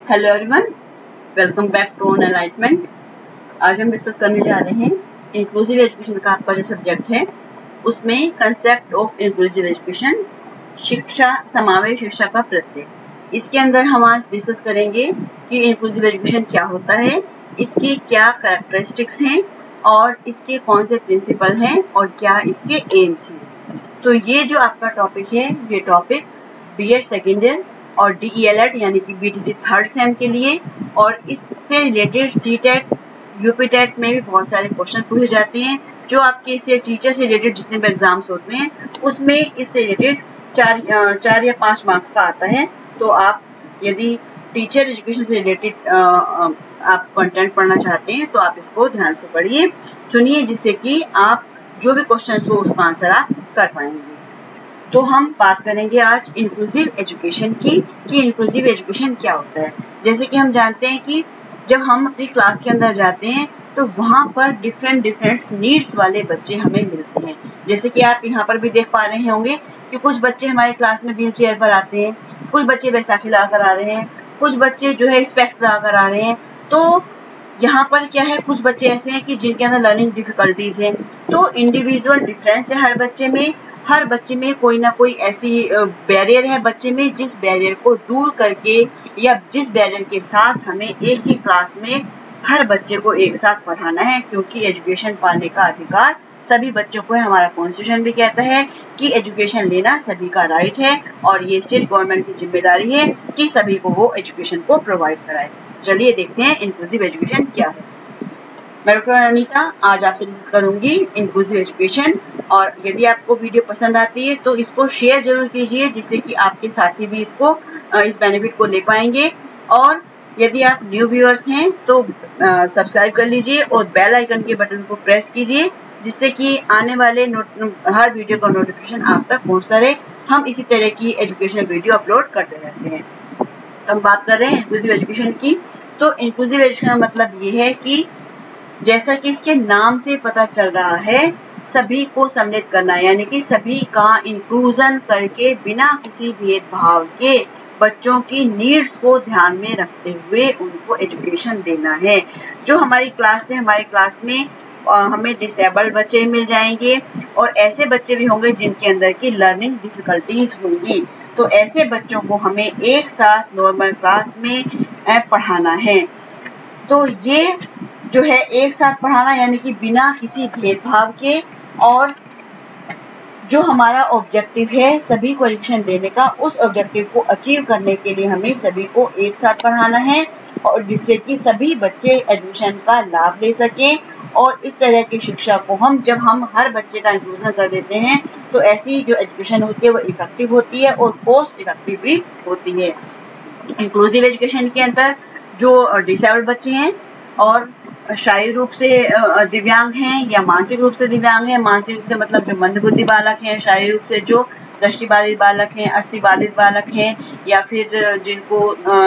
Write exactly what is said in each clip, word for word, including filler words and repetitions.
Hello everyone, welcome back to on enlightenment. आज हम discuss करने जा रहे हैं इंक्लूसिव एजुकेशन का आपका जो सब्जेक्ट है उसमें कंसेप्ट ऑफ इंक्लूसिव एजुकेशन, शिक्षा समावेश शिक्षा का प्रत्यय। इसके अंदर हम आज डिस्कस करेंगे कि इंक्लूसिव एजुकेशन क्या होता है, इसकी क्या कैरेक्टरिस्टिक्स हैं और इसके कौन से प्रिंसिपल हैं और क्या इसके एम्स हैं। तो ये जो आपका टॉपिक है, ये topic B Ed second year और डी ई एल एड यानी कि B T C third sem के लिए और इससे related C TET U P TET में भी बहुत सारे क्वेश्चन पूछे जाते हैं। जो आपके इससे टीचर से रिलेटेड जितने भी एग्जाम्स होते हैं उसमें इससे रिलेटेड चार चार या पाँच मार्क्स का आता है। तो आप यदि टीचर एजुकेशन से रिलेटेड आप कंटेंट पढ़ना चाहते हैं तो आप इसको ध्यान से पढ़िए, सुनिए, जिससे कि आप जो भी क्वेश्चन हो उसका आंसर आप कर पाएंगे। तो हम बात करेंगे आज इंक्लूसिव एजुकेशन की कि इंक्लूसिव एजुकेशन क्या होता है। जैसे कि हम जानते हैं कि जब हम अपनी क्लास के अंदर जाते हैं तो वहाँ पर डिफरेंट डिफरेंट नीड्स वाले बच्चे हमें मिलते हैं। जैसे कि आप यहाँ पर भी देख पा रहे होंगे कि कुछ बच्चे हमारी क्लास में व्हील चेयर पर आते हैं, कुछ बच्चे बैसाखी लगाकर आ रहे हैं, कुछ बच्चे जो है स्पेक्स लगाकर आ रहे हैं। तो यहाँ पर क्या है, कुछ बच्चे ऐसे हैं कि जिनके अंदर लर्निंग डिफिकल्टीज हैं। तो इंडिविजुअल डिफरेंस है हर बच्चे में, हर बच्चे में कोई ना कोई ऐसी बैरियर है बच्चे में जिस बैरियर को दूर करके या जिस बैरियर के साथ हमें एक ही क्लास में हर बच्चे को एक साथ पढ़ाना है, क्योंकि एजुकेशन पाने का अधिकार सभी बच्चों को है। हमारा कॉन्स्टिट्यूशन भी कहता है कि एजुकेशन लेना सभी का राइट है और ये स्टेट गवर्नमेंट की जिम्मेदारी है कि सभी को वो एजुकेशन को प्रोवाइड कराए। चलिए देखते हैं इंक्लूसिव एजुकेशन क्या है। मैं डॉक्टर अनीता आज आपसे डिस्कस करूंगी इंक्लूसिव एजुकेशन। और यदि आपको वीडियो पसंद आती है तो इसको शेयर जरूर कीजिए, जिससे कि आपके साथी भी इसको इस बेनिफिट को ले पाएंगे। और यदि आप न्यू व्यूअर्स हैं तो सब्सक्राइब कर लीजिए और बेल आइकन के बटन को प्रेस कीजिए, जिससे कि आने वाले हर वीडियो का नोटिफिकेशन आप तक पहुंचता रहे। हम इसी तरह की एजुकेशनल वीडियो अपलोड करते रहते हैं। तो हम बात कर रहे हैं इंक्लूसिव एजुकेशन की। तो इंक्लूसिव एजुकेशन का मतलब ये है कि जैसा कि इसके नाम से पता चल रहा है, सभी को सम्मिलित करना, यानी कि सभी का इंक्लूजन करके बिना किसी भेदभाव के बच्चों की नीड्स को ध्यान में रखते हुए उनको एजुकेशन देना है। जो हमारी क्लास है, हमारी क्लास में हमें डिसेबल्ड बच्चे मिल जाएंगे और ऐसे बच्चे भी होंगे जिनके अंदर की लर्निंग डिफिकल्टीज होंगी। तो ऐसे बच्चों को हमें एक साथ नॉर्मल क्लास में पढ़ाना है। तो ये जो है एक साथ पढ़ाना यानी कि बिना किसी भेदभाव के, और जो हमारा ऑब्जेक्टिव है सभी को एजुकेशन देने का, उस ऑब्जेक्टिव को अचीव करने के लिए हमें सभी को एक साथ पढ़ाना है और जिससे कि सभी बच्चे एजुकेशन का लाभ ले सकें। और इस तरह की शिक्षा को हम जब हम हर बच्चे का इंक्लूजन कर देते हैं तो ऐसी जो एजुकेशन होती है वो इफेक्टिव होती है और कॉस्ट इफेक्टिव भी होती है। इंक्लूसिव एजुकेशन के अंदर जो डिसेबल्ड बच्चे हैं और शारीरिक रूप से दिव्यांग हैं या मानसिक रूप से दिव्यांग हैं, मानसिक रूप से मतलब जो मंदबुद्धि बालक हैं, शारीरिक रूप से जो दृष्टि बाधित बालक हैं, अस्थि बाधित बालक हैं, या फिर जिनको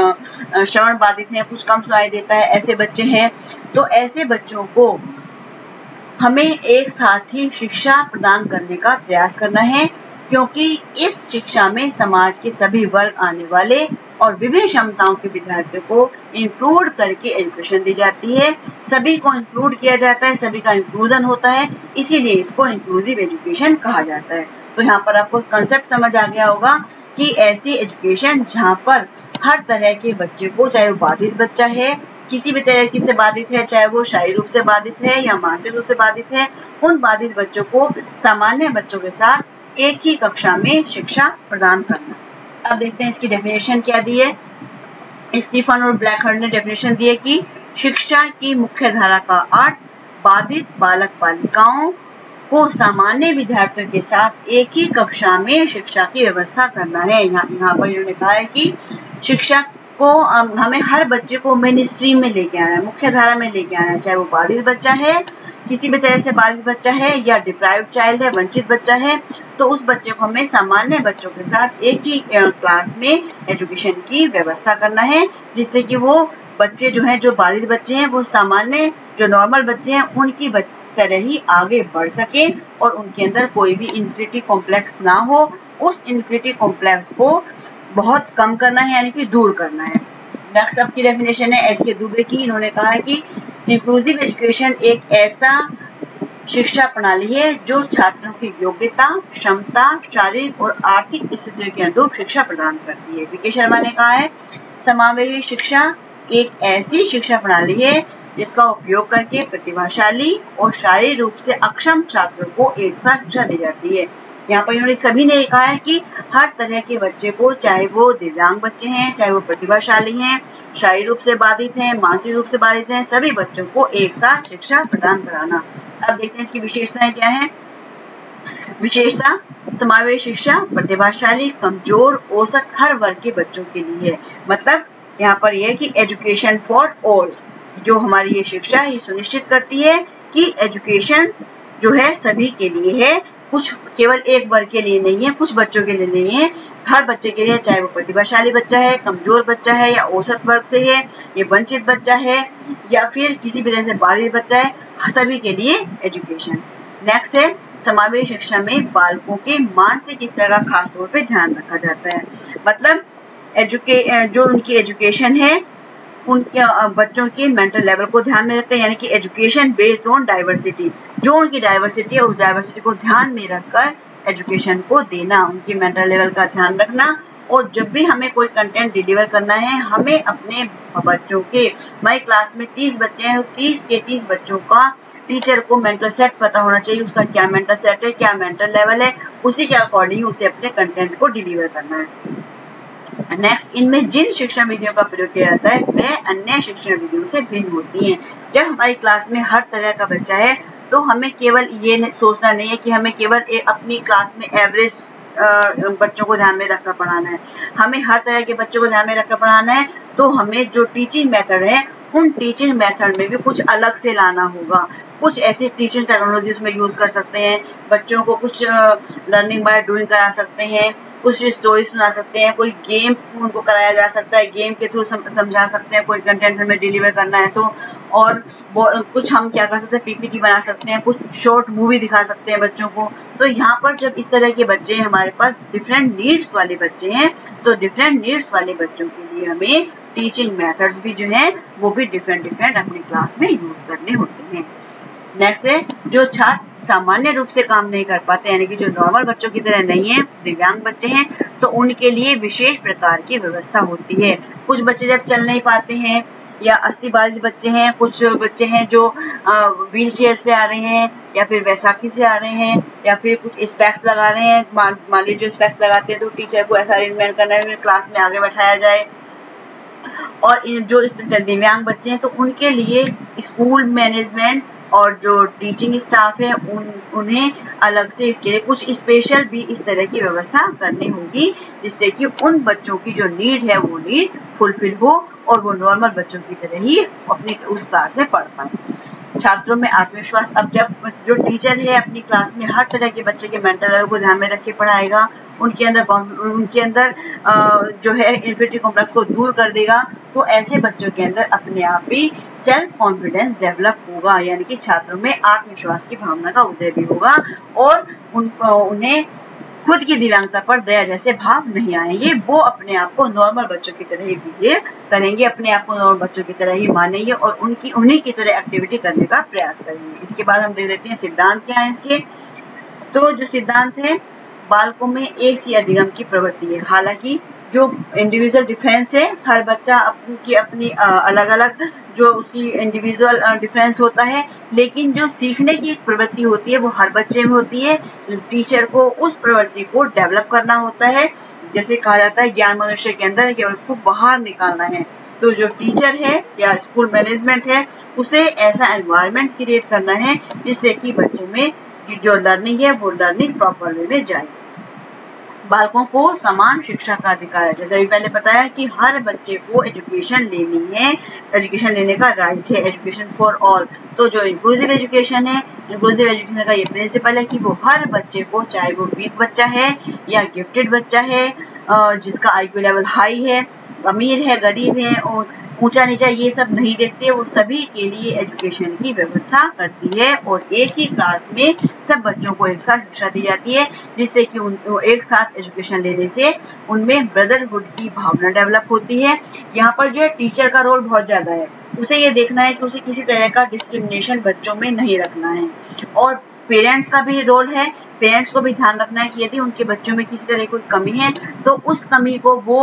श्रवण बाधित हैं, कुछ कम सुनाई देता है, ऐसे बच्चे हैं। तो ऐसे बच्चों को हमें एक साथ ही शिक्षा प्रदान करने का प्रयास करना है, क्योंकि इस शिक्षा में समाज के सभी वर्ग आने वाले और विभिन्न क्षमताओं के विद्यार्थियों को इंक्लूड करके एजुकेशन दी जाती है। सभी को इंक्लूड किया जाता है, सभी का इंक्लूजन होता है, इसीलिए इसको इंक्लूसिव एजुकेशन कहा जाता है। तो यहाँ पर आपको कंसेप्ट समझ आ गया होगा कि ऐसी एजुकेशन जहाँ पर हर तरह के बच्चे को, चाहे वो बाधित बच्चा है, किसी भी तरह से बाधित है, चाहे वो शारीरिक रूप से बाधित है या मानसिक रूप से बाधित है, उन बाधित बच्चों को सामान्य बच्चों के साथ एक ही कक्षा में शिक्षा प्रदान करना। अब देखते हैं इसकी डेफिनेशन क्या दी है। स्टीफन और ब्लैकहर्ट ने डेफिनेशन दी है कि शिक्षा की मुख्य धारा का अर्थ बाधित बालक बालिकाओं को सामान्य विद्यार्थियों के साथ एक ही कक्षा में शिक्षा की व्यवस्था करना है। यहाँ यहाँ पर इन्होंने कहा है कि शिक्षा को हमें हर बच्चे को मेन स्ट्रीम में लेके आना है, मुख्य धारा में लेके आना है, चाहे वो बाधित बच्चा है, किसी भी तरह से बाधित बच्चा है, या डिप्राइव्ड चाइल्ड है, वंचित बच्चा है, तो उस बच्चे को हमें सामान्य बच्चों के साथ एक ही क्लास में एजुकेशन की व्यवस्था करना है, जिससे कि वो बच्चे जो हैं, जो बाधित बच्चे हैं, वो सामान्य जो नॉर्मल बच्चे हैं उनकी तरह ही आगे बढ़ सके और उनके अंदर कोई भी इन्फिनिटी कॉम्प्लेक्स ना हो। उस इन्फिनिटी कॉम्प्लेक्स को बहुत कम करना है, यानी कि दूर करना है। नेक्स्ट आपकी डेफिनेशन है एच के दुबे की। इन्होंने कहा है कि इंक्लूसिव एजुकेशन एक ऐसा शिक्षा प्रणाली है जो छात्रों की योग्यता, क्षमता, शारीरिक और आर्थिक स्थितियों के अनुरूप शिक्षा प्रदान करती है। वीके शर्मा ने कहा है समावेशी शिक्षा एक ऐसी शिक्षा प्रणाली है जिसका उपयोग करके प्रतिभाशाली और शारीरिक रूप से अक्षम छात्रों को एक साथ शिक्षा दी जाती है। यहाँ पर इन्होंने सभी ने कहा है कि हर तरह के बच्चे को, चाहे वो दिव्यांग बच्चे हैं, चाहे वो प्रतिभाशाली हैं, शारीरिक रूप से बाधित हैं, मानसिक रूप से बाधित हैं, सभी बच्चों को एक साथ शिक्षा प्रदान कराना। अब देखते हैं इसकी विशेषताएं क्या है। विशेषता समावेश शिक्षा प्रतिभाशाली, कमजोर, औसत हर वर्ग के बच्चों के लिए है। मतलब यहाँ पर यह है कि एजुकेशन फॉर ऑल, जो हमारी ये शिक्षा ये सुनिश्चित करती है कि एजुकेशन जो है सभी के लिए है, कुछ केवल एक वर्ग के लिए नहीं है, कुछ बच्चों के लिए नहीं है, हर बच्चे के लिए, चाहे वो प्रतिभाशाली बच्चा है, कमजोर बच्चा है, या औसत वर्ग से है, ये वंचित बच्चा है, या फिर किसी भी तरह से बाधित बच्चा है, सभी के लिए एजुकेशन। नेक्स्ट है समावेश शिक्षा में बालकों के मानसिक स्तर का खास तौर पे ध्यान रखा जाता है। मतलब एजुके जो उनकी एजुकेशन है उनके बच्चों के मेंटल लेवल को ध्यान में रखते हैं, यानी कि एजुकेशन बेस्ड ऑन डाइवर्सिटी, जो उनकी डाइवर्सिटी है उस डाइवर्सिटी को ध्यान में रखकर एजुकेशन को देना, उनकी मेंटल लेवल का ध्यान रखना। और जब भी हमें कोई कंटेंट डिलीवर करना है, हमें अपने बच्चों के, हमारी क्लास में तीस बच्चे हैं, तीस के तीस बच्चों का टीचर को मेंटल सेट पता होना चाहिए, उसका क्या मेंटल सेट है, क्या मेंटल लेवल है, उसी के अकॉर्डिंग उसे अपने कंटेंट को डिलीवर करना है। नेक्स्ट, इनमें जिन शिक्षण विधियों का प्रयोग किया जाता है वह अन्य शिक्षण विधियों से भिन्न होती हैं। जब हमारी क्लास में हर तरह का बच्चा है तो हमें केवल ये सोचना नहीं है कि हमें केवल एक अपनी क्लास में एवरेज बच्चों को ध्यान में रखकर पढ़ाना है, हमें हर तरह के बच्चों को ध्यान में रखकर पढ़ाना है। तो हमें जो टीचिंग मेथड है उन टीचिंग मेथड में भी कुछ अलग से लाना होगा, कुछ ऐसी टीचिंग टेक्नोलॉजी उसमें यूज कर सकते हैं, बच्चों को कुछ लर्निंग बाय डूइंग करा सकते हैं, कुछ स्टोरी सुना सकते हैं, कोई गेम उनको कराया जा सकता है, गेम के थ्रू समझा सकते हैं, कोई कंटेंट हमें डिलीवर करना है तो, और कुछ हम क्या कर सकते हैं, पीपीटी बना सकते हैं, कुछ शॉर्ट मूवी दिखा सकते हैं बच्चों को। तो यहाँ पर जब इस तरह के बच्चे हैं, हमारे पास डिफरेंट नीड्स वाले बच्चे हैं, तो डिफरेंट नीड्स वाले बच्चों के लिए हमें टीचिंग मेथड्स भी जो है वो भी डिफरेंट डिफरेंट अपनी क्लास में यूज करने होते हैं। नेक्स्ट है जो छात्र सामान्य रूप से काम नहीं कर पाते, यानी कि जो नॉर्मल बच्चों की तरह नहीं है, दिव्यांग बच्चे हैं, तो उनके लिए विशेष प्रकार की व्यवस्था होती है। कुछ बच्चे जब चल नहीं पाते हैं या अस्थि बाधित बच्चे हैं, कुछ बच्चे हैं जो व्हील चेयर से आ रहे हैं, या फिर वैसाखी से आ रहे हैं, या फिर कुछ स्पेक्स लगा रहे हैं। मान लीजिए जो स्पेक्स लगाते हैं तो टीचर को ऐसा अरेंजमेंट करना है क्लास में आगे बैठाया जाए। और जो इस दिव्यांग बच्चे हैं तो उनके लिए स्कूल मैनेजमेंट और जो टीचिंग स्टाफ है उन उन्हें अलग से इसके लिए कुछ स्पेशल भी इस तरह की व्यवस्था करनी होगी, जिससे कि उन बच्चों की जो नीड है वो नीड फुलफिल हो और वो नॉर्मल बच्चों की तरह ही अपनी उस क्लास में पढ़ पाए। छात्रों में आत्मविश्वास, अब जब जो टीचर है अपनी क्लास में हर तरह के बच्चे के मेंटल लेवल को ध्यान में रख के पढ़ाएगा, उनके अंदर उनके अंदर जो है इन्फिनिटी कॉम्प्लेक्स को दूर कर देगा, तो ऐसे बच्चों के अंदर अपने आप ही सेल्फ कॉन्फिडेंस डेवलप होगा, यानी कि छात्रों में आत्मविश्वास की भावना का उदय भी होगा और उन, उन्हें खुद की दिव्यांगता पर दया जैसे भाव नहीं आएंगे। वो अपने आप को नॉर्मल बच्चों की तरह ही बिहेव करेंगे, अपने आप को नॉर्मल बच्चों की तरह ही मानेंगे और उनकी उन्हीं की तरह एक्टिविटी करने का प्रयास करेंगे। इसके बाद हम देख लेते हैं सिद्धांत क्या है इसके। तो जो सिद्धांत है, बालकों में एक सी अधिगम की प्रवृत्ति है। हालांकि जो इंडिविजुअल डिफरेंस है, हर बच्चा अपनी अपनी अलग अलग जो उसकी इंडिविजुअल डिफरेंस होता है, लेकिन जो सीखने की एक प्रवृत्ति होती है वो हर बच्चे में होती है। टीचर को उस प्रवृत्ति को डेवलप करना होता है, जैसे कहा जाता है ज्ञान मनुष्य के अंदर है, केवल उसको बाहर निकालना है। तो जो टीचर है या स्कूल मैनेजमेंट है उसे ऐसा एनवायरनमेंट क्रिएट करना है जिससे कि बच्चे में जो लर्निंग है वो लर्निंग प्रॉपर वे में जाए। बालकों को समान शिक्षा का अधिकार है, जैसे अभी पहले बताया कि हर बच्चे को एजुकेशन लेनी है, एजुकेशन लेने का राइट है, एजुकेशन फॉर ऑल। तो जो इंक्लूसिव एजुकेशन है, इंक्लूसिव एजुकेशन का ये प्रिंसिपल है कि वो हर बच्चे को, चाहे वो वीक बच्चा है या गिफ्टेड बच्चा है, जिसका आईक्यू लेवल हाई है, अमीर है, गरीब है, और ऊंचा नीचा ये सब नहीं देखती है, वो सभी के लिए एजुकेशन की व्यवस्था करती है और एक ही क्लास में सब बच्चों को एक साथ शिक्षा दी जाती है, जिससे कि उन एक साथ एजुकेशन लेने से उनमें ब्रदरहुड की भावना डेवलप होती है। यहाँ पर जो है टीचर का रोल बहुत ज्यादा है, उसे ये देखना है कि उसे किसी तरह का डिस्क्रिमिनेशन बच्चों में नहीं रखना है, और पेरेंट्स का भी रोल है, पेरेंट्स को भी ध्यान रखना है कि यदि उनके बच्चों में किसी तरह की कोई कमी है तो उस कमी को वो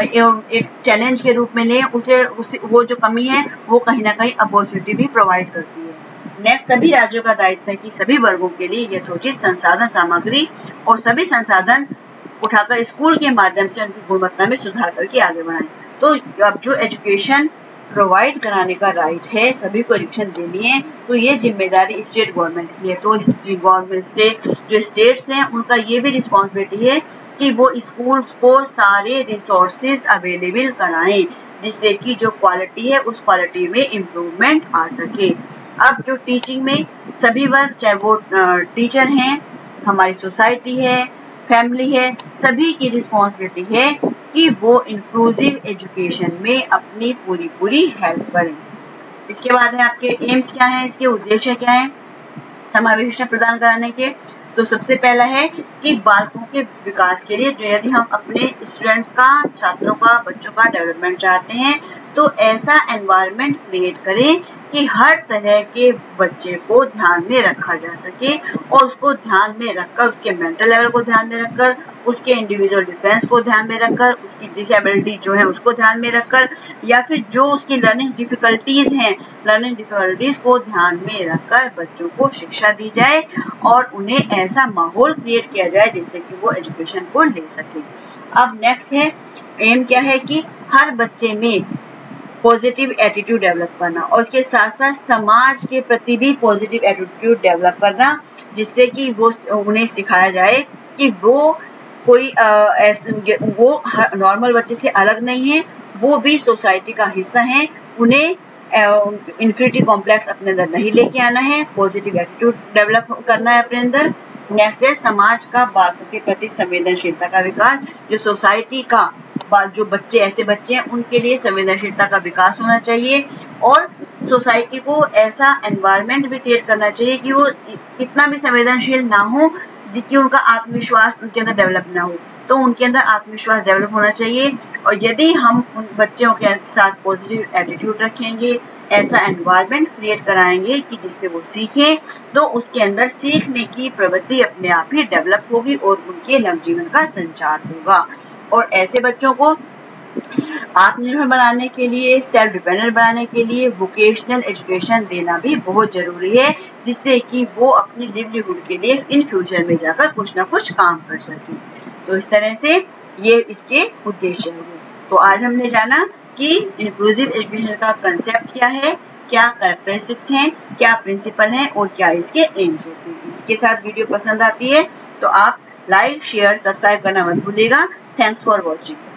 एक चैलेंज के रूप में ले, उसे, उसे वो जो कमी है वो कहीं ना कहीं अपॉर्चुनिटी भी प्रोवाइड करती है। नेक्स्ट, सभी राज्यों का दायित्व है कि सभी वर्गों के लिए यथोचित संसाधन सामग्री और सभी संसाधन उठाकर स्कूल के माध्यम से उनकी गुणवत्ता में सुधार करके आगे बढ़ाएं। तो अब जो एजुकेशन प्रोवाइड कराने का राइट है, सभी को एजुकेशन देनी है, तो ये जिम्मेदारी स्टेट गवर्नमेंट की है। तो गवर्नमेंट स्टेट जो स्टेट्स हैं उनका ये भी रिस्पॉन्सिबिलिटी है कि वो स्कूल्स को सारे रिसोर्सेज अवेलेबल कराएं, जिससे कि जो क्वालिटी है उस क्वालिटी में इम्प्रूवमेंट आ सके। अब जो टीचिंग में सभी वर्ग, चाहे वो टीचर हैं, हमारी सोसाइटी है, फैमिली है, सभी की रिस्पॉन्सिबिलिटी है कि वो इंक्लूसिव एजुकेशन में अपनी पूरी पूरी हेल्प करें। इसके बाद है आपके एम्स क्या है, इसके उद्देश्य क्या है समावेश शिक्षा प्रदान कराने के। तो सबसे पहला है कि बालकों के विकास के लिए, जो यदि हम अपने स्टूडेंट्स का, छात्रों का, बच्चों का डेवलपमेंट चाहते हैं तो ऐसा एनवायरनमेंट क्रिएट करें कि हर तरह के बच्चे को ध्यान में रखा जा सके, और उसको ध्यान में रखकर, उसके मेंटल लेवल को ध्यान में रखकर, उसके इंडिविजुअल डिफरेंस को ध्यान में रखकर, उसकी डिसेबिलिटी जो है उसको ध्यान में रखकर, या फिर जो उसकी लर्निंग डिफिकल्टीज हैं, लर्निंग डिफिकल्टीज को ध्यान में रखकर बच्चों को शिक्षा दी जाए और उन्हें ऐसा माहौल क्रिएट किया जाए जिससे कि वो एजुकेशन को ले सके। अब नेक्स्ट है एम क्या है कि हर बच्चे में पॉजिटिव एटीट्यूड डेवलप करना, और उसके साथ साथ समाज के प्रति भी पॉजिटिव एटीट्यूड डेवलप करना, जिससे कि वो उन्हें सिखाया जाए कि वो कोई ऐसे वो नॉर्मल बच्चे से अलग नहीं है, वो भी सोसाइटी का हिस्सा है, उन्हें इन्फिनिटी कॉम्प्लेक्स अपने अंदर नहीं लेके आना है, पॉजिटिव एटीट्यूड डेवलप करना है अपने अंदर। नेक्स्ट है समाज का बालकों के प्रति संवेदनशीलता का विकास, जो सोसाइटी का जो बच्चे, ऐसे बच्चे हैं उनके लिए संवेदनशीलता का विकास होना चाहिए, और सोसाइटी को ऐसा एनवायरनमेंट भी क्रिएट करना चाहिए कि वो इतना भी संवेदनशील ना हो कि उनका आत्मविश्वास उनके अंदर डेवलप ना हो। तो उनके अंदर आत्मविश्वास डेवलप होना चाहिए, और यदि हम उन बच्चों के साथ पॉजिटिव एटीट्यूड रखेंगे, ऐसा एनवायरनमेंट क्रिएट कराएंगे कि जिससे वो सीखें, तो उसके अंदर सीखने की प्रवृत्ति अपने आप ही डेवलप होगी और उनके नवजीवन का संचार होगा। और ऐसे बच्चों को आत्मनिर्भर बनाने के लिए, सेल्फ डिपेंडेंट बनाने के लिए वोकेशनल एजुकेशन देना भी बहुत जरूरी है, जिससे कि वो अपनी लिवलीहुड के लिए इन फ्यूचर में जाकर कुछ ना कुछ काम कर सके। तो इस तरह से ये इसके उद्देश्य होंगे। तो आज हमने जाना कि इंक्लूसिव एजुकेशन का कंसेप्ट क्या है, क्या कैरेक्टरिस्टिक्स हैं, क्या प्रिंसिपल हैं और क्या इसके एम्स होते हैं। इसके साथ वीडियो पसंद आती है तो आप लाइक, शेयर, सब्सक्राइब करना मत भूलिएगा। Thanks for watching.